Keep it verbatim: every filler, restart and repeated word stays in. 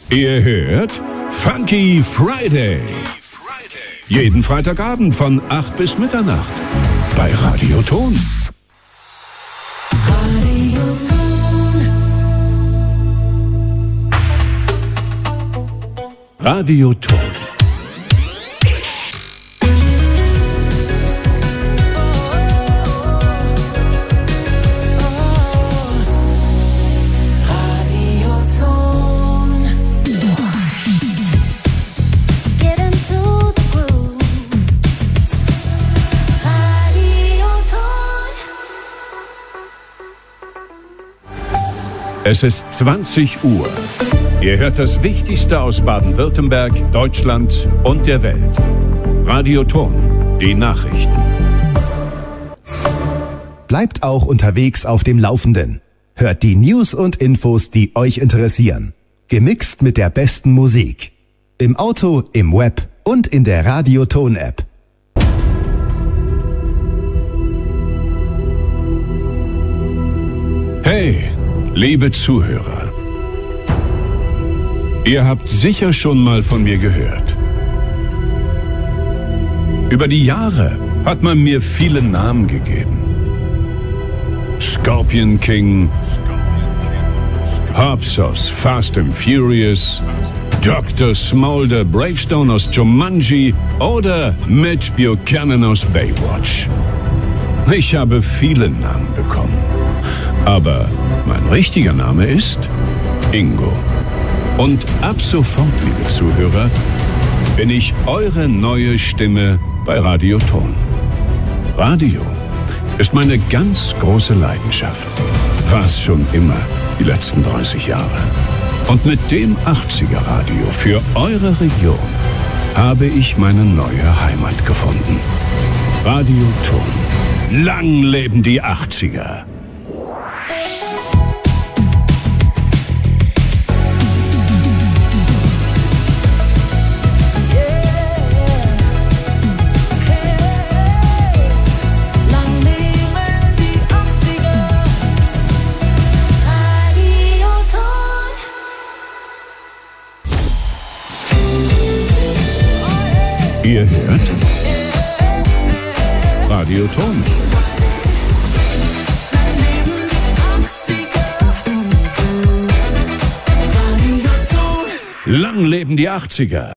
Ihr hört Funky Friday. Jeden Freitagabend von acht bis Mitternacht bei Radio Ton. Radio Ton. Es ist zwanzig Uhr. Ihr hört das Wichtigste aus Baden-Württemberg, Deutschland und der Welt. Radio Ton, die Nachrichten. Bleibt auch unterwegs auf dem Laufenden. Hört die News und Infos, die euch interessieren. Gemixt mit der besten Musik. Im Auto, im Web und in der Radio Ton App. Hey, liebe Zuhörer. Ihr habt sicher schon mal von mir gehört. Über die Jahre hat man mir viele Namen gegeben. Scorpion King, Hobbs aus Fast and Furious, Doktor Smolder Bravestone aus Jumanji oder Mitch Buchanan aus Baywatch. Ich habe viele Namen bekommen. Aber mein richtiger Name ist Ingo. Und ab sofort, liebe Zuhörer, bin ich eure neue Stimme bei Radio Ton. Radio ist meine ganz große Leidenschaft. War es schon immer, die letzten dreißig Jahre. Und mit dem achtziger Radio für eure Region habe ich meine neue Heimat gefunden. Radio Ton. Lang leben die achtziger! Ihr hört Radio Ton. Lang leben die achtziger!